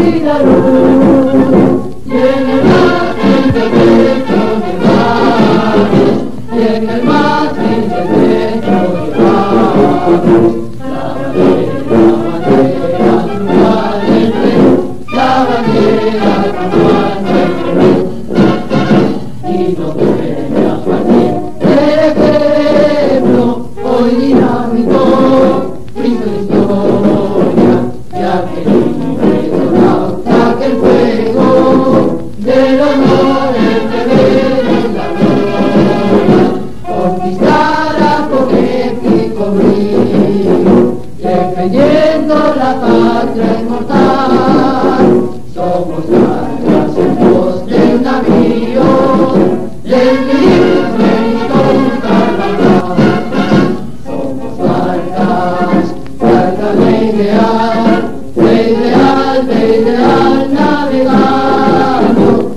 púrpura luz, y en el mástil del pecho llevamos, y en el mástil del pecho llevamos la bandera triunfal del Perú, la bandera triunfal del Perú. Y no debe a partir del ejemplo hoy dinámico, Cristo de historia, ya que libre sonauta que el fuego del honor entrever la gloria, conquistará con épico brío, defendiendo la patria inmortal. Somos largas en pos del navío, del firme con carnaval. Somos barcas de ideal navegando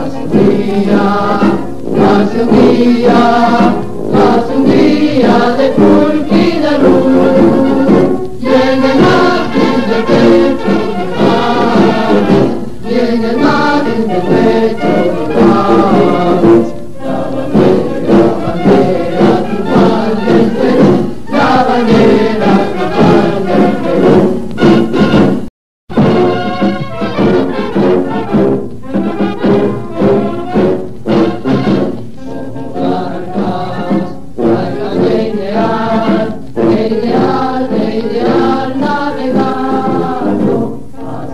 hacia un día de púrpura luz, y en el mástil del pecho llevamos, y en el mástil del pecho llevamos la bandera triunfal del Perú, la bandera triunfal del Perú. De ideal navegando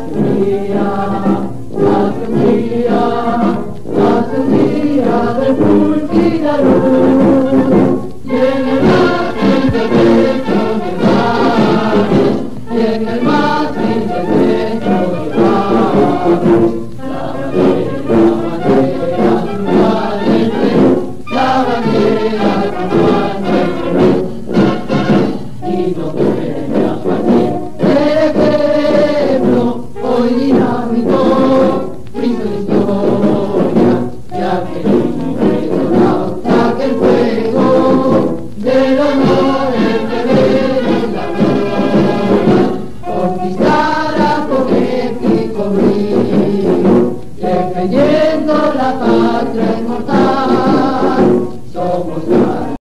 hacia un día de púrpura luz, y en el mástil del pecho llevamos, y en el mástil del pecho llevamos la bandera triunfal del Perú, la bandera triunfal del Perú. Y no debe a partir del ejemplo hoy dinámico, Cristo de historia, ya que libre sonauta que el fuego del honor entrever la gloria, conquistará con épico brío, defendiendo la patria inmortal. Somos